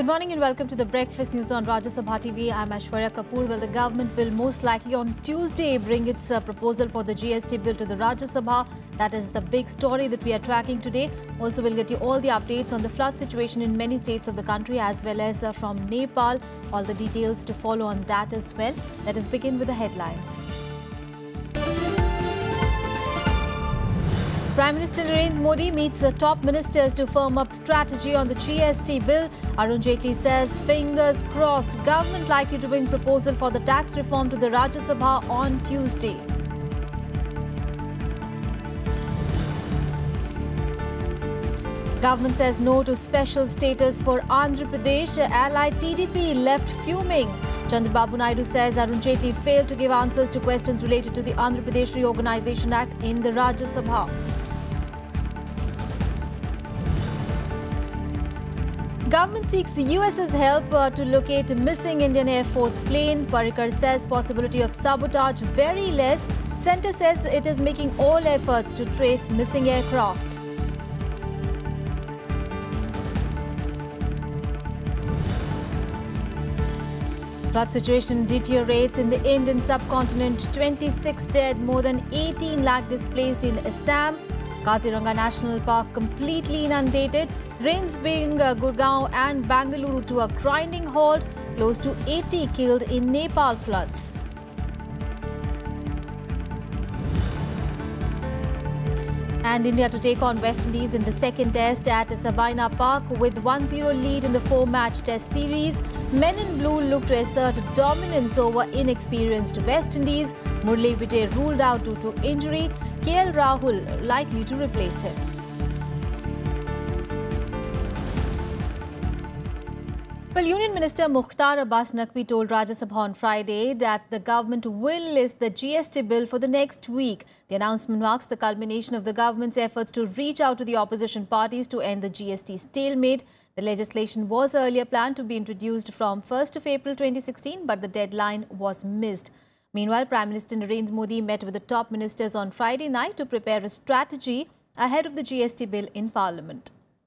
Good morning and welcome to the Breakfast News on Rajya Sabha TV. I'm Aishwarya Kapoor. Well, the government will most likely on Tuesday bring its proposal for the GST bill to the Rajya Sabha. That is the big story that we are tracking today. Also, we'll get you all the updates on the flood situation in many states of the country as well as from Nepal. All the details to follow on that as well. Let us begin with the headlines. Prime Minister Narendra Modi meets top ministers to firm up strategy on the GST bill. Arun Jaitley says, fingers crossed, government likely to bring proposal for the tax reform to the Rajya Sabha on Tuesday. Government says no to special status for Andhra Pradesh. Allied TDP left fuming. Chandrababu Naidu says Arun Jaitley failed to give answers to questions related to the Andhra Pradesh Reorganisation Act in the Rajya Sabha. Government seeks the US's help to locate missing Indian Air Force plane. Parrikar says possibility of sabotage very less. Centre says it is making all efforts to trace missing aircraft. Flood situation deteriorates in the Indian subcontinent. 26 dead, more than 18 lakh displaced in Assam. Kaziranga National Park completely inundated. Rains bring Gurgaon and Bangalore to a grinding halt. Close to 80 killed in Nepal floods. And India to take on West Indies in the second test at Sabina Park with 1-0 lead in the 4-match test series. Men in blue look to assert dominance over inexperienced West Indies. Murali Vijay ruled out due to injury. KL Rahul likely to replace him. Well, Union Minister Mukhtar Abbas Naqvi told Rajya Sabha on Friday that the government will list the GST bill for the next week. The announcement marks the culmination of the government's efforts to reach out to the opposition parties to end the GST stalemate. The legislation was earlier planned to be introduced from 1st of April 2016, but the deadline was missed. Meanwhile, Prime Minister Narendra Modi met with the top ministers on Friday night to prepare a strategy ahead of the GST bill in Parliament.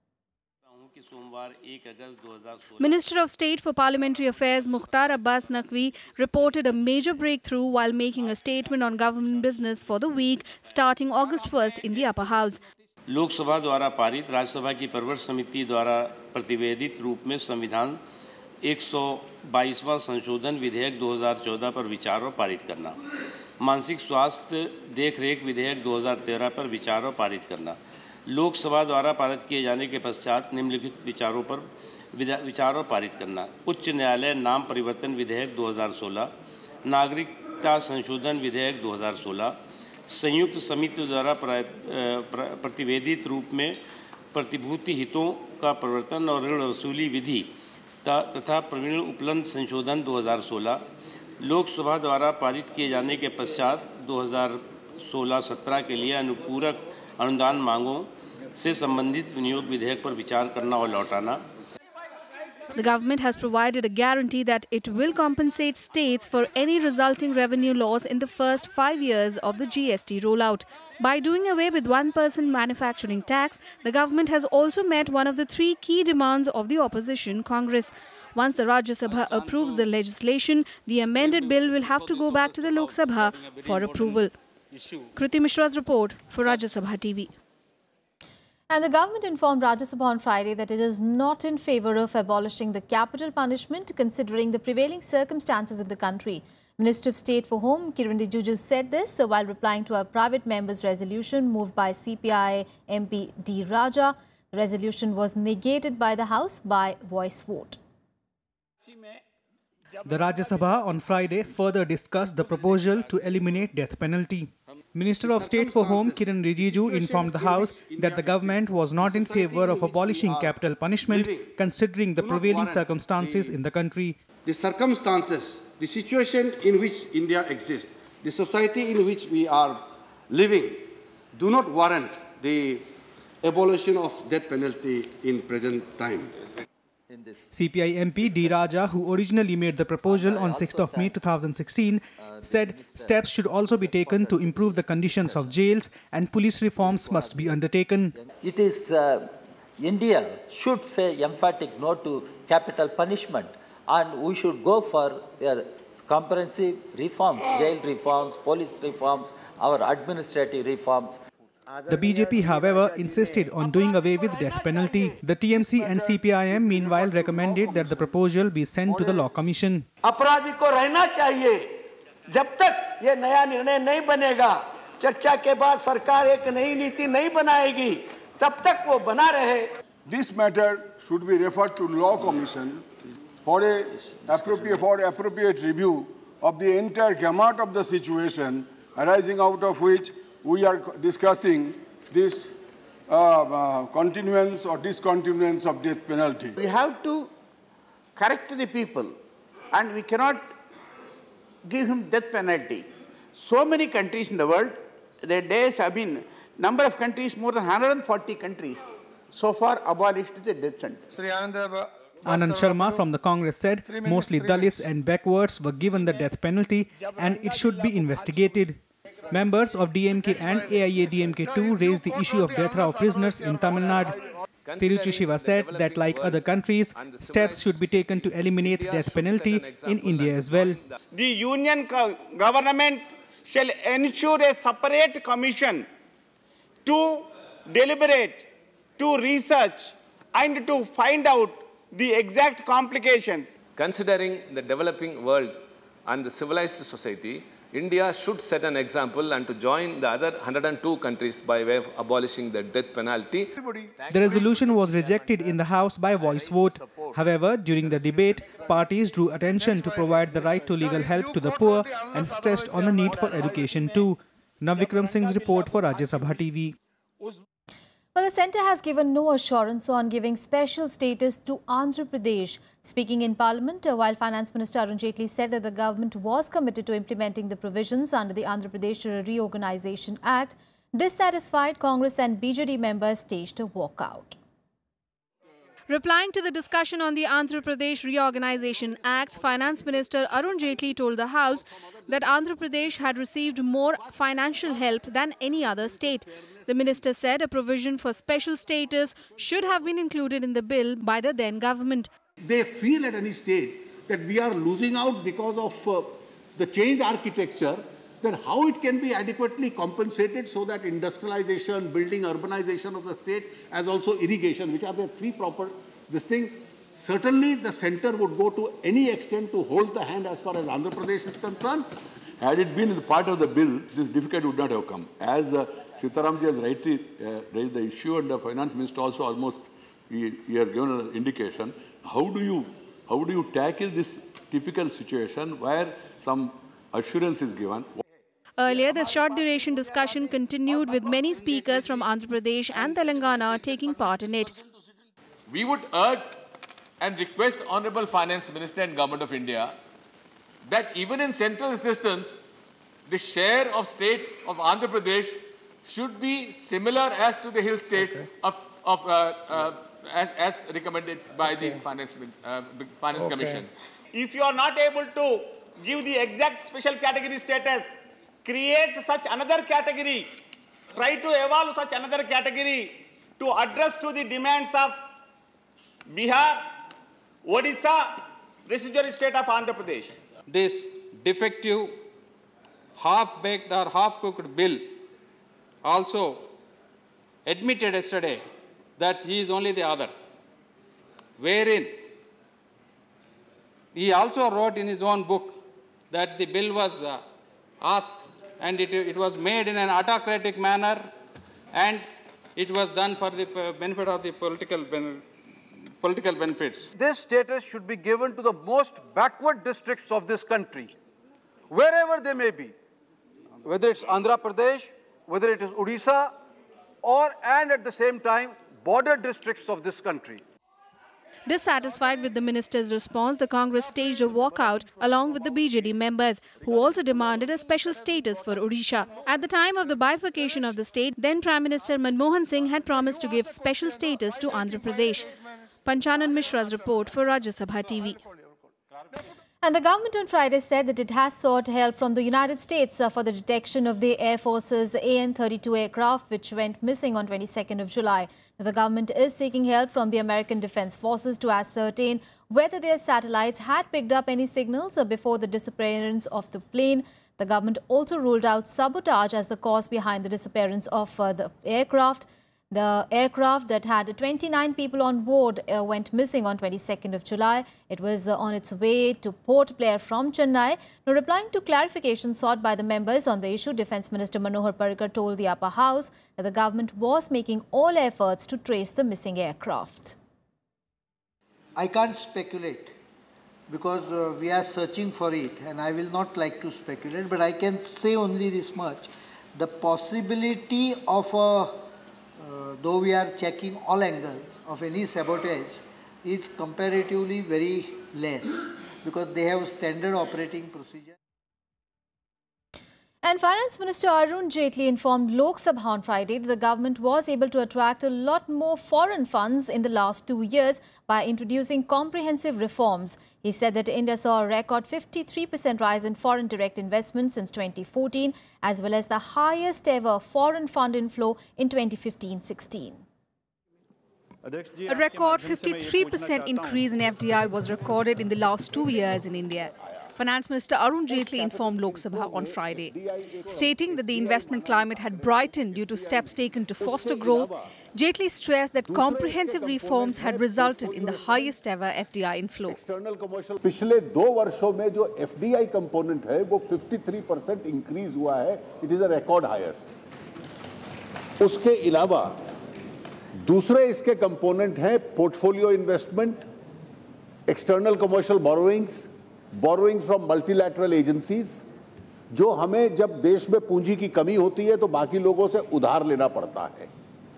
Minister of State for Parliamentary Affairs Mukhtar Abbas Naqvi reported a major breakthrough while making a statement on government business for the week starting August 1st in the upper house. लोक सभा द्वारा पारित राज्यसभा की परवर समिति द्वारा प्रतिवेदित रूप में संविधान 122वां संशोधन विधेयक 2014 पर विचार और पारित करना, मानसिक स्वास्थ्य देखरेख विधेयक 2013 पर विचार और पारित करना, लोकसभा द्वारा पारित किए जाने के पश्चात निम्नलिखित विचारों पर विचार और पारित करना, उच्च न्यायालय नाम परिवर्तन विधेयक 2016, नागरिकता संशोधन विधेयक 2016, संयुक्त समिति द्वारा प्रतिवेदित रूप में प्रतिभूति हितों का प्रवर्तन और ऋण वसूली विधि तथा प्रवीण उपलब्ध संशोधन 2016, लोकसभा द्वारा पारित किए जाने के पश्चात 2016-17 के लिए अनुपूरक अनुदान मांगों से संबंधित विनियोग विधेयक पर विचार करना और लौटाना. The government has provided a guarantee that it will compensate states for any resulting revenue loss in the first 5 years of the GST rollout. By doing away with 1% manufacturing tax, the government has also met one of the 3 key demands of the opposition Congress. Once the Rajya Sabha approves the legislation, the amended bill will have to go back to the Lok Sabha for approval. Kriti Mishra's report for Rajya Sabha TV. And the government informed Rajya Sabha on Friday that it is not in favour of abolishing the capital punishment considering the prevailing circumstances in the country. Minister of State for Home Kiran Rijiju said this while replying to a private member's resolution moved by CPI MP D. Rajya. The resolution was negated by the House by voice vote. The Rajya Sabha on Friday further discussed the proposal to eliminate death penalty. Minister of State for Home Kiran Rijiju informed the House that the government was not in favour of abolishing capital punishment considering the prevailing circumstances in the country. The circumstances, the situation in which India exists, the society in which we are living do not warrant the abolition of death penalty in present time. CPI MP D. Rajya, who originally made the proposal on 6th of May 2016, said steps should also be taken to improve the conditions of jails and police reforms must be undertaken. It is India should say emphatic no to capital punishment. And we should go for comprehensive reform, jail reforms, police reforms, our administrative reforms. The BJP, however, insisted on doing away with death penalty. The TMC and CPIM, meanwhile, recommended that the proposal be sent to the Law Commission. अपराधी को रहना चाहिए जब तक ये नया निर्णय नहीं बनेगा, चर्चा के बाद सरकार एक नई नीति नहीं बनाएगी, तब तक वो बना रहे. This matter should be referred to Law Commission for appropriate review of the entire gamut of the situation arising out of which we are discussing this continuance or discontinuance of death penalty. We have to correct the people, and we cannot give him death penalty. So many countries in the world, their days have been, number of countries, more than 140 countries, so far abolished the death sentence. Anand Sharma from the Congress said mostly Dalits and backwards were given the death penalty and it should be investigated. Members of DMK and AIADMK too raised the issue of death row prisoners in Tamil Nadu. Tiruchi Shiva said that like other countries, steps should be taken to eliminate death penalty in India as well. The union government shall ensure a separate commission to deliberate, to research and to find out the exact complications. Considering the developing world and the civilized society, India should set an example and to join the other 102 countries by way of abolishing the death penalty. The resolution was rejected in the House by voice vote. However, during the debate, parties drew attention to provide the right to legal help to the poor and stressed on the need for education too. Navikram Singh's report for Rajya Sabha TV. Well, the centre has given no assurance on giving special status to Andhra Pradesh. Speaking in Parliament, while Finance Minister Arun Jaitley said that the government was committed to implementing the provisions under the Andhra Pradesh Reorganisation Act, dissatisfied Congress and BJD members staged a walkout. Replying to the discussion on the Andhra Pradesh Reorganisation Act, Finance Minister Arun Jaitley told the House that Andhra Pradesh had received more financial help than any other state. The minister said a provision for special status should have been included in the bill by the then government. They feel at any stage that we are losing out because of the changed architecture, then how it can be adequately compensated so that industrialization, building, urbanization of the state, as also irrigation, which are the three proper, this thing, certainly the centre would go to any extent to hold the hand as far as Andhra Pradesh is concerned. Had it been part of the bill, this difficulty would not have come. As Sitaramji has rightly raised the issue, and the Finance Minister also almost he has given an indication. How do you tackle this typical situation where some assurance is given? Earlier, the short duration discussion continued with many speakers from Andhra Pradesh and Telangana taking part in it. We would urge and request Honourable Finance Minister and Government of India that even in central assistance, the share of state of Andhra Pradesh should be similar as to the hill states as recommended by the Finance Commission. If you are not able to give the exact special category status, create such another category, try to evolve such another category to address to the demands of Bihar, Odisha, residual state of Andhra Pradesh. This defective, half-baked or half-cooked bill also admitted yesterday that he is only the other, wherein he also wrote in his own book that the bill was asked and it was made in an autocratic manner and it was done for the benefit of the political benefits. This status should be given to the most backward districts of this country, wherever they may be, whether it's Andhra Pradesh, whether it is Odisha, and at the same time, border districts of this country. Dissatisfied with the minister's response, the Congress staged a walkout along with the BJD members, who also demanded a special status for Odisha. At the time of the bifurcation of the state, then Prime Minister Manmohan Singh had promised to give special status to Andhra Pradesh. Panchanan Mishra's report for Rajya Sabha TV. And the government on Friday said that it has sought help from the United States for the detection of the Air Force's AN-32 aircraft, which went missing on 22nd of July. Now, the government is seeking help from the American Defense Forces to ascertain whether their satellites had picked up any signals before the disappearance of the plane. The government also ruled out sabotage as the cause behind the disappearance of the aircraft. The aircraft that had 29 people on board went missing on 22nd of July. It was on its way to Port Blair from Chennai. Now, replying to clarification sought by the members on the issue, Defence Minister Manohar Parrikar told the upper house that the government was making all efforts to trace the missing aircraft. I can't speculate because we are searching for it, and I will not like to speculate, but I can say only this much. The possibility of though we are checking all angles of any sabotage, is comparatively very less because they have standard operating procedure. And Finance Minister Arun Jaitley informed Lok Sabha on Friday that the government was able to attract a lot more foreign funds in the last 2 years by introducing comprehensive reforms. He said that India saw a record 53% rise in foreign direct investment since 2014, as well as the highest ever foreign fund inflow in 2015-16. A record 53% increase in FDI was recorded in the last 2 years in India. Finance Minister Arun Jaitley informed Lok Sabha on Friday, stating that the investment climate had brightened due to steps taken to foster growth. Jaitley stressed that comprehensive reforms had resulted in the highest ever FDI inflow. पिछले 2 वर्षों में जो FDI component है वो 53% increase हुआ है. It is a record highest. उसके अलावा दूसरे इसके component हैं portfolio investment, external commercial borrowings, borrowing from multilateral agencies, जो हमें जब देश में पूंजी की कमी होती है तो बाकी लोगों से उधार लेना पड़ता है.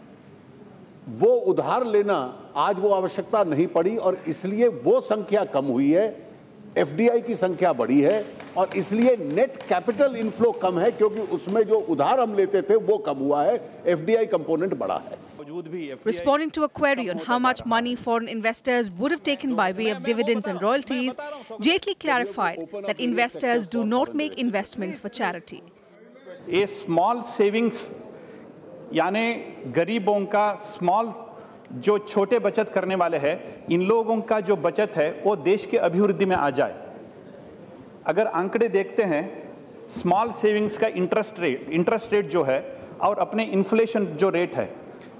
वो उधार लेना आज वो आवश्यकता नहीं पड़ी और इसलिए वो संख्या कम हुई है, एफडीआई की संख्या बढ़ी है और इसलिए नेट कैपिटल इनफ्लो कम है क्योंकि उसमें जो उधार हम लेते थे वो कम हुआ है, एफडीआई कंपोनेंट बढ़ा है. Responding to a query on how much money foreign investors would have taken by way of dividends and royalties, Jaitley clarified that investors do not make investments for charity. A small savings यानी गरीबों का small जो छोटे बचत करने वाले हैं, इन लोगों का जो बचत है वो देश के अभिवृद्धि में आ जाए. अगर आंकड़े देखते हैं, स्मॉल सेविंग्स का इंटरेस्ट रेट जो है और अपने इन्फ्लेशन जो रेट है,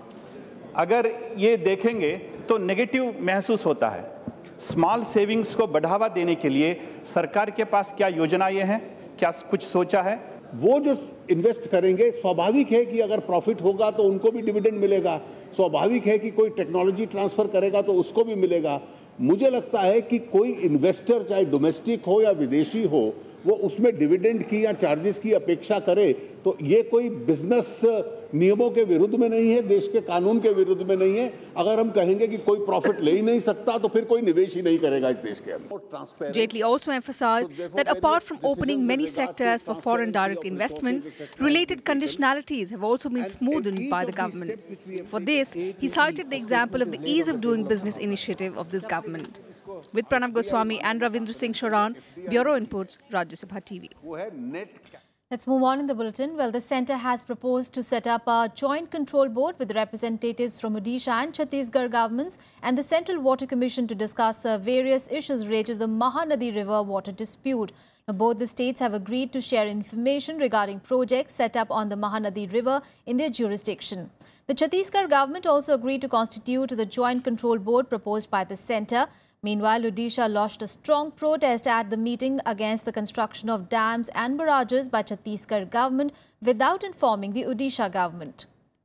अगर ये देखेंगे तो नेगेटिव महसूस होता है. स्मॉल सेविंग्स को बढ़ावा देने के लिए सरकार के पास क्या योजनाएं हैं, क्या कुछ सोचा है? वो जो इन्वेस्ट करेंगे, स्वाभाविक है कि अगर प्रॉफिट होगा तो उनको भी डिविडेंड मिलेगा, स्वाभाविक है कि कोई टेक्नोलॉजी ट्रांसफर करेगा तो उसको भी मिलेगा. मुझे लगता है कि कोई इन्वेस्टर चाहे डोमेस्टिक हो या विदेशी हो, वो उसमें डिविडेंड की या चार्जेस की अपेक्षा करे तो ये कोई बिजनेस नियमों के विरुद्ध में नहीं है, देश के कानून के विरुद्ध में नहीं है. अगर हम कहेंगे कि कोई प्रॉफिट ले ही नहीं सकता तो फिर कोई निवेश ही नहीं करेगा इस देश के अंदर. Jaitley also emphasized that apart from opening many sectors for foreign direct investment, related conditionalities have also been smoothened by the government. For this, he cited the example of the ease of doing business initiative of this government. With Pranav Goswami and Ravindra Singh Shoran, Bureau Inputs, Rajya Sabha TV. Let's move on in the bulletin. Well, the centre has proposed to set up a joint control board with representatives from Odisha and Chhattisgarh governments and the Central Water Commission to discuss various issues related to the Mahanadi River water dispute. Now, both the states have agreed to share information regarding projects set up on the Mahanadi River in their jurisdiction. The Chhattisgarh government also agreed to constitute the joint control board proposed by the centre. Meanwhile, Odisha launched a strong protest at the meeting against the construction of dams and barrages by Chhattisgarh government without informing the Odisha government.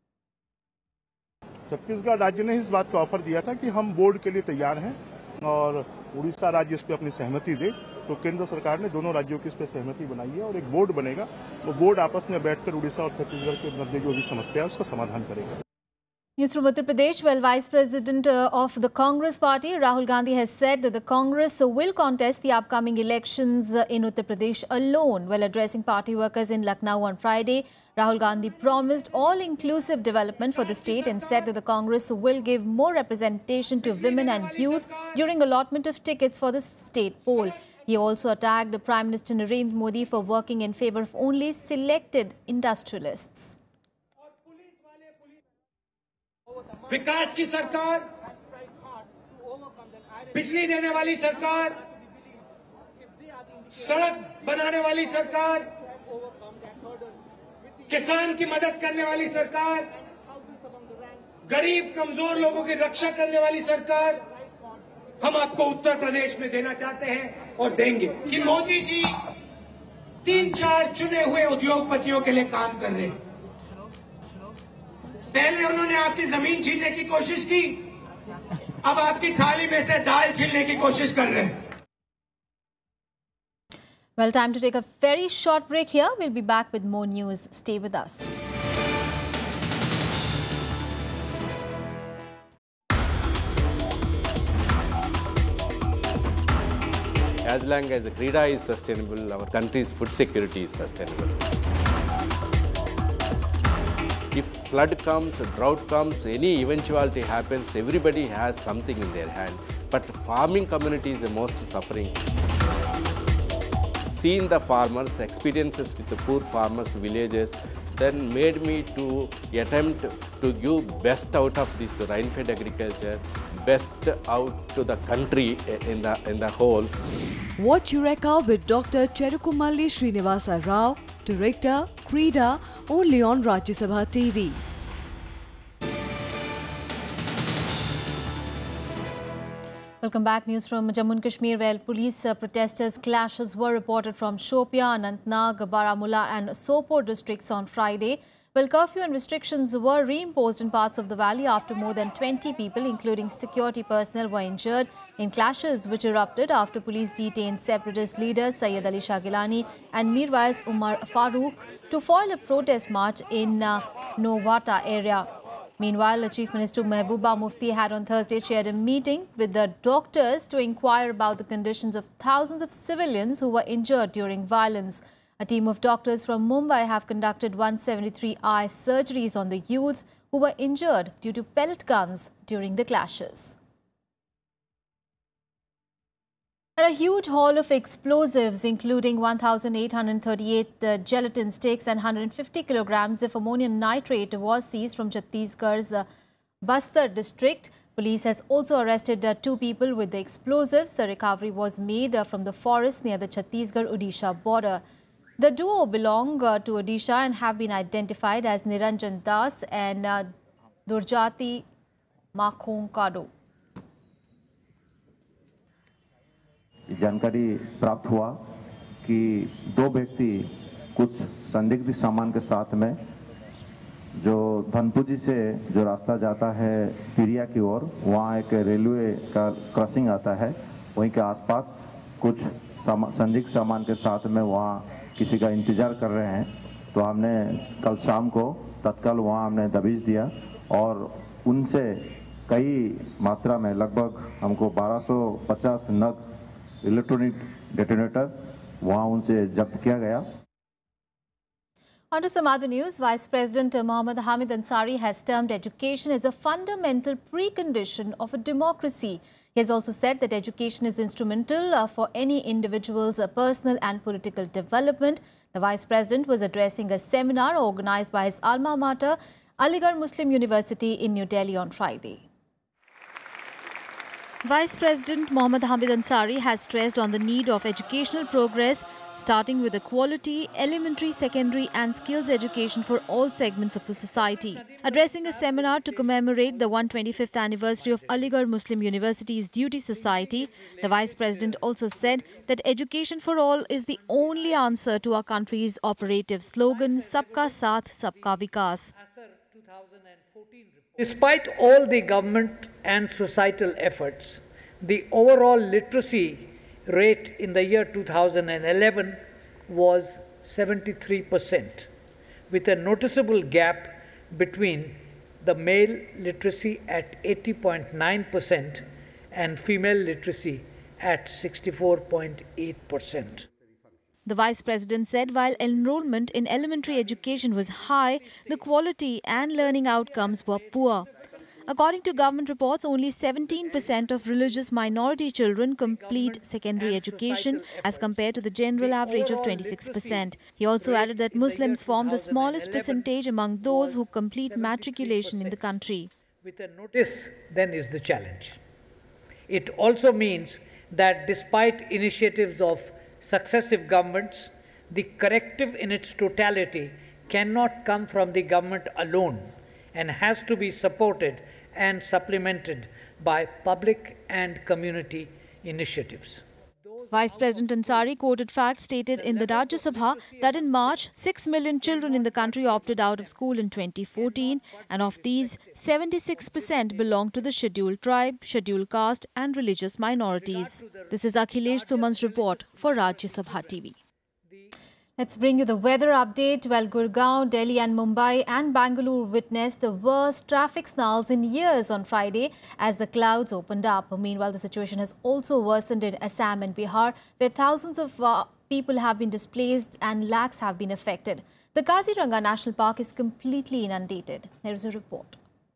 Chhattisgarh राज्य ने इस बात का offer दिया था कि हम board के लिए तैयार हैं और उड़ीसा राज्य इस पे अपनी सहमति दे, तो केंद्र सरकार ने दोनों राज्यों की इस पे सहमति बनाई है और एक बोर्ड बनेगा. वो बोर्ड आपस में बैठकर उड़ीसा और छत्तीसगढ़ के मध्य जो भी समस्या है उसका समाधान करेगा. News from Uttar Pradesh. Well, Vice President of the Congress Party, Rahul Gandhi, has said that the Congress will contest the upcoming elections in Uttar Pradesh alone. While addressing party workers in Lucknow on Friday, Rahul Gandhi promised all-inclusive development for the state and said that the Congress will give more representation to women and youth during allotment of tickets for the state poll. He also attacked Prime Minister Narendra Modi for working in favour of only selected industrialists. विकास की सरकार बिजली देने वाली सरकार, सड़क बनाने वाली सरकार, किसान की मदद करने वाली सरकार, गरीब कमजोर लोगों की रक्षा करने वाली सरकार हम आपको उत्तर प्रदेश में देना चाहते हैं और देंगे। कि मोदी जी 3-4 चुने हुए उद्योगपतियों के लिए काम कर रहे हैं। पहले उन्होंने आपकी जमीन छीनने की कोशिश की, अब आपकी थाली में से दाल छीनने की कोशिश कर रहे हैं। Well, time to take a very short break here. We'll be back with more news. Stay with us. As long as Krida is sustainable, our country's food security is sustainable. If flood comes, drought comes, any eventuality happens, everybody has something in their hand. But farming community is the most suffering. Seeing the farmers, experiences with the poor farmers, villages, then made me to attempt to give best out of this rain-fed agriculture, best out to the country in the whole. Watch Eureka with Dr. Cherukumalli Srinivasa Rao, Director, Krida, only on Rajya Sabha TV. Welcome back. News from Jammu and Kashmir, where police protesters' clashes were reported from Shopian, Anantnag, Baramulla and Sopore districts on Friday. Well, curfew and restrictions were reimposed in parts of the valley after more than 20 people, including security personnel, were injured in clashes which erupted after police detained separatist leaders Sayyid Ali Shah Gilani and Mirwais Umar Farooq to foil a protest march in Nowata area. Meanwhile, Chief Minister Mehbooba Mufti had on Thursday chaired a meeting with the doctors to inquire about the conditions of thousands of civilians who were injured during violence. A team of doctors from Mumbai have conducted 173 eye surgeries on the youth who were injured due to pellet guns during the clashes. And a huge haul of explosives, including 1,838 gelatin sticks and 150 kilograms of ammonium nitrate, was seized from Chhattisgarh's Bastar district. Police has also arrested 2 people with the explosives. The recovery was made from the forest near the Chhattisgarh-Odisha border. The duo belong to Odisha and have been identified as Niranjan Das and Durjati Makhonkado. जानकारी प्राप्त हुआ कि 2 व्यक्ति कुछ संदिग्ध सामान के साथ में जो धनपुजी से जो रास्ता जाता है तिरिया की ओर, वहाँ एक रेलवे का क्रॉसिंग आता है, वहीं के आसपास कुछ संदिग्ध सामान के साथ में वहाँ किसी का इंतजार कर रहे हैं। तो हमने कल शाम को तत्काल वहाँ हमने दबिश दिया और उनसे कई मात्रा में लगभग हमको 1250 नग इलेक्ट्रॉनिक डेटोनेटर वहाँ उनसे जब्त किया गया। On to some other news. Vice President Mohammad Hamid Ansari has termed education as a fundamental precondition of a democracy. He has also said that education is instrumental for any individual's personal and political development. The Vice President was addressing a seminar organized by his alma mater, Aligarh Muslim University in New Delhi on Friday. Vice President Mohammad Hamid Ansari has stressed on the need of educational progress, starting with a quality, elementary, secondary and skills education for all segments of the society. Addressing a seminar to commemorate the 125th anniversary of Aligarh Muslim University's Duty Society, the Vice President also said that education for all is the only answer to our country's operative slogan, Sabka Saath, Sabka Vikas. Despite all the government and societal efforts, the overall literacy rate in the year 2011 was 73%, with a noticeable gap between the male literacy at 80.9% and female literacy at 64.8%. The Vice President said while enrollment in elementary education was high, the quality and learning outcomes were poor. According to government reports, only 17% of religious minority children complete secondary education as compared to the general average of 26%. He also added that Muslims form the smallest percentage among those who complete matriculation in the country. With a notice, then is the challenge. It also means that despite initiatives of successive governments, the corrective in its totality cannot come from the government alone and has to be supported and supplemented by public and community initiatives. Vice President Ansari quoted facts stated in the Rajya Sabha that in March, 6 million children in the country opted out of school in 2014, and of these, 76% belong to the scheduled tribe, scheduled caste and religious minorities. This is Akhilesh Suman's report for Rajya Sabha TV. Let's bring you the weather update. Well, Gurgaon, Delhi and Mumbai and Bangalore witnessed the worst traffic snarls in years on Friday as the clouds opened up. Meanwhile, the situation has also worsened in Assam and Bihar, where thousands of people have been displaced and lakhs have been affected. The Kaziranga National Park is completely inundated. There is a report.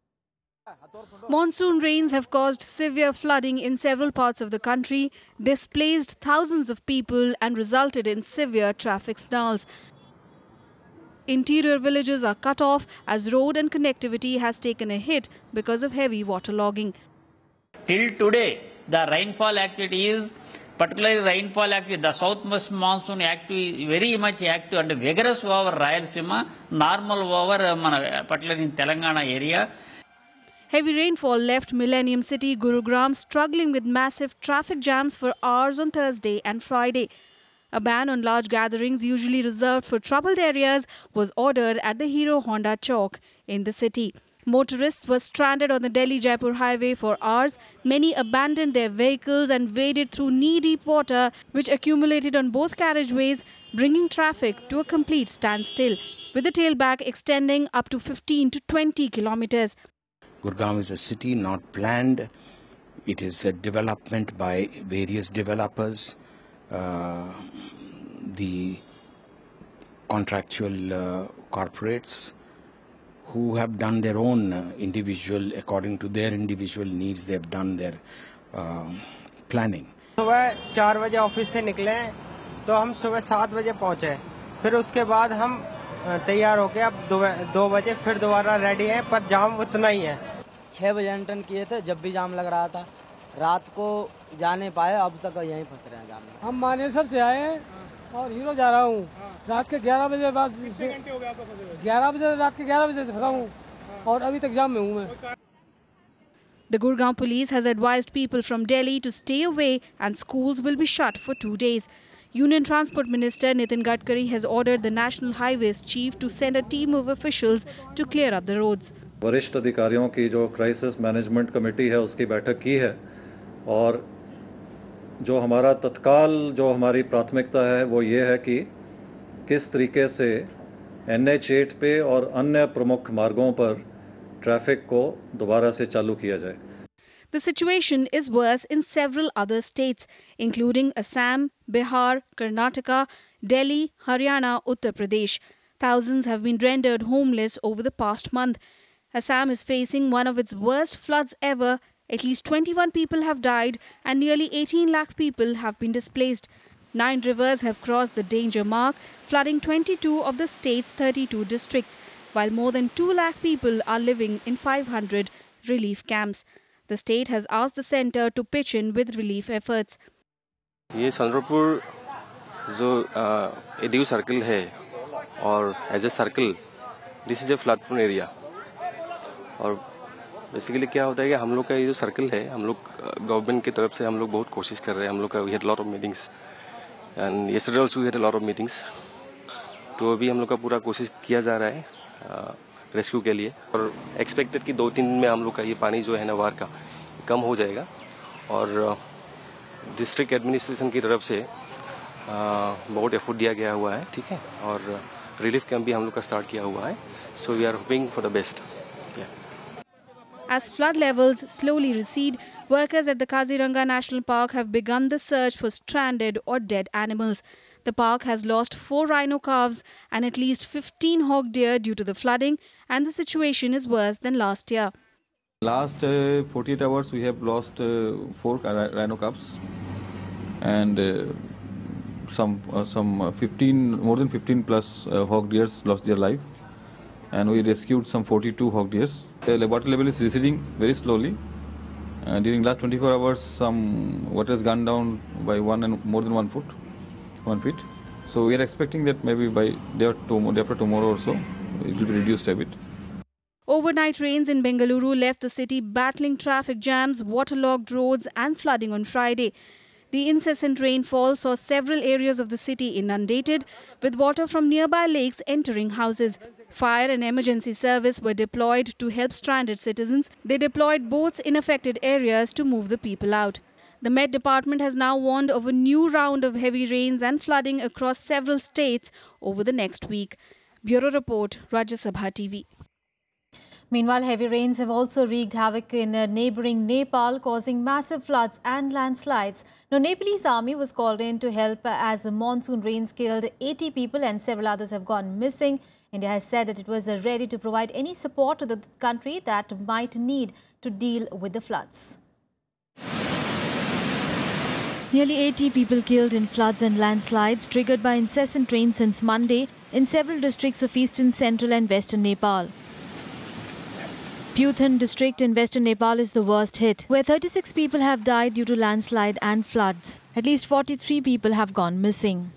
Monsoon rains have caused severe flooding in several parts of the country, displaced thousands of people and resulted in severe traffic snarls. Interior villages are cut off as road and connectivity has taken a hit because of heavy waterlogging. Till today, the rainfall activity is, particularly rainfall activity, the southwest monsoon activity very much active and vigorous over Rayalaseema, normal over particularly in Telangana area. Heavy rainfall left Millennium City, Gurugram, struggling with massive traffic jams for hours on Thursday and Friday. A ban on large gatherings usually reserved for troubled areas was ordered at the Hero Honda Chowk in the city. Motorists were stranded on the Delhi-Jaipur highway for hours. Many abandoned their vehicles and waded through knee-deep water, which accumulated on both carriageways, bringing traffic to a complete standstill, with the tailback extending up to 15 to 20 kilometers. Gurgaon is a city not planned. It is a development by various developers, the contractual corporates who have done their own individual, according to their individual needs, they have done their planning. सुबह 4 बजे office से निकले तो हम सुबह 7 बजे पहुंचे, फिर उसके बाद हम तैयार होके अब 2 बजे फिर दोबारा रेडी हैं, पर जाम उतना ही है। 6 बजे एंटर किए थे, जब भी जाम लग रहा था। रात को जा नहीं पाए, अब तक यहीं फंस रहे हैं जाम में। हम मानेसर से आए हैं और हीरो जा रहा हूँ। रात के 11 बजे बाद 11 बजे रात के 11 बजे से फंसा हूँ और अभी तक जाम में हूँ मैं। The Gurgaon police has advised people from Delhi to stay away and schools will be shut for 2 days. Union Transport Minister Nitin Gadkari has ordered the National Highways Chief to send a team of officials to clear up the roads. वरिष्ठ अधिकारियों की जो crisis management committee है उसकी बैठक की है और जो हमारा तत्काल जो हमारी प्राथमिकता है वो ये है कि किस तरीके से NH8 पे और अन्य प्रमुख मार्गों पर ट्रैफिक को दोबारा से चालू किया जाए। The situation is worse in several other states, including Assam, Bihar, Karnataka, Delhi, Haryana, Uttar Pradesh. Thousands have been rendered homeless over the past month. Assam is facing one of its worst floods ever. At least 21 people have died and nearly 18 lakh people have been displaced. 9 rivers have crossed the danger mark, flooding 22 of the state's 32 districts, while more than 2 lakh people are living in 500 relief camps. The state has asked the centre to pitch in with relief efforts. ये संदरपुर जो एडीयू circle है और as a circle this is a flood prone area और basically क्या होता है कि हम लोग का ये जो सर्कल है हम लोग गवर्नमेंट की तरफ से हम लोग बहुत कोशिश कर रहे हैं हम लोग का we had lot of meetings and yesterday also we had a lot of meetings तो अभी हम लोग का पूरा कोशिश किया जा रहा है रेस्क्यू के लिए और एक्सपेक्टेड कि 2-3 दिन में हम लोग का ये पानी जो है ना वार का कम हो जाएगा और डिस्ट्रिक्ट एडमिनिस्ट्रेशन की तरफ से बहुत एफर्ट दिया गया हुआ है, ठीक है, और रिलीफ कैंप भी हम लोग का स्टार्ट किया हुआ है, so we are hoping for the best. As flood levels slowly recede, workers at the Kaziranga National Park have begun the search for stranded or dead animals. The park has lost 4 rhino calves and at least 15 hog deer due to the flooding, and the situation is worse than last year. Last 48 hours we have lost 4 rhino calves and more than 15 plus hog deers lost their life. And we rescued some 42 hog deers. The water level is receding very slowly During last 24 hours, some water has gone down by more than 1 feet. So we are expecting that maybe by day after tomorrow or so, it will be reduced a bit. Overnight rains in Bengaluru left the city battling traffic jams, waterlogged roads and flooding on Friday. The incessant rainfall saw several areas of the city inundated, with water from nearby lakes entering houses. Fire and emergency service were deployed to help stranded citizens. They deployed boats in affected areas to move the people out. The Met Department has now warned of a new round of heavy rains and flooding across several states over the next week. Bureau Report, Rajya Sabha TV. Meanwhile, heavy rains have also wreaked havoc in neighbouring Nepal, causing massive floods and landslides. Now, Nepalese army was called in to help as the monsoon rains killed 80 people and several others have gone missing. India has said that it was ready to provide any support to the country that might need to deal with the floods. Nearly 80 people killed in floods and landslides triggered by incessant rain since Monday in several districts of eastern, central and western Nepal. Bulletin district in western Nepal is the worst hit, where 36 people have died due to landslide and floods. At least 43 people have gone missing.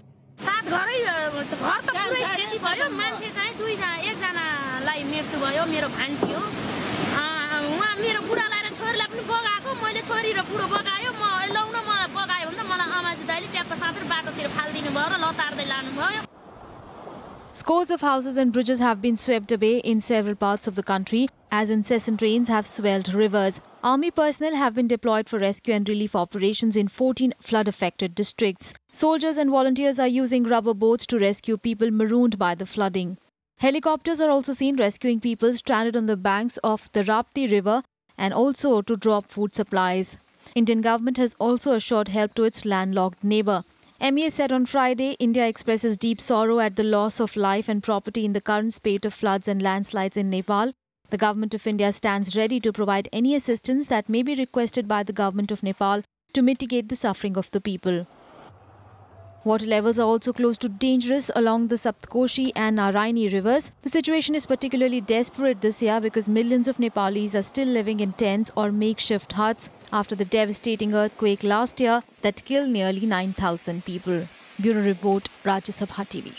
Scores of houses and bridges have been swept away in several parts of the country as incessant rains have swelled rivers. Army personnel have been deployed for rescue and relief operations in 14 flood-affected districts. Soldiers and volunteers are using rubber boats to rescue people marooned by the flooding. Helicopters are also seen rescuing people stranded on the banks of the Rapti River and also to drop food supplies. Indian government has also assured help to its landlocked neighbour. MEA said on Friday, India expresses deep sorrow at the loss of life and property in the current spate of floods and landslides in Nepal. The Government of India stands ready to provide any assistance that may be requested by the Government of Nepal to mitigate the suffering of the people. Water levels are also close to dangerous along the Saptkoshi and Naraini rivers. The situation is particularly desperate this year because millions of Nepalis are still living in tents or makeshift huts after the devastating earthquake last year that killed nearly 9,000 people. Bureau Report, Rajya Sabha TV.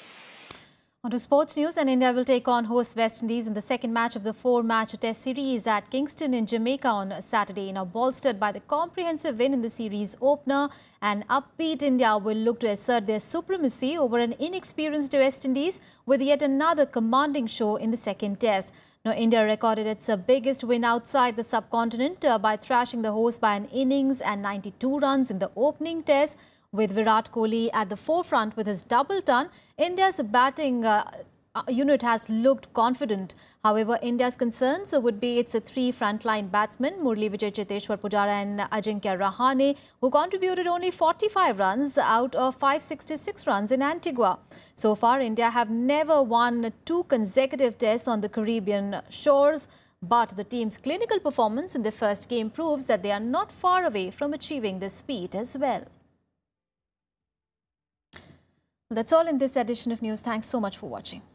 On to sports news, and India will take on host West Indies in the second match of the 4-match test series at Kingston in Jamaica on Saturday. Now bolstered by the comprehensive win in the series opener, an upbeat India will look to assert their supremacy over an inexperienced West Indies with yet another commanding show in the second test. Now, India recorded its biggest win outside the subcontinent by thrashing the host by an innings and 92 runs in the opening test. With Virat Kohli at the forefront with his double ton, India's batting unit has looked confident. However, India's concerns would be its three frontline batsmen, Murli Vijay Cheteshwar Pujara and Ajinkya Rahane, who contributed only 45 runs out of 566 runs in Antigua. So far, India have never won 2 consecutive tests on the Caribbean shores. But the team's clinical performance in the first game proves that they are not far away from achieving this feat as well. That's all in this edition of news. Thanks so much for watching.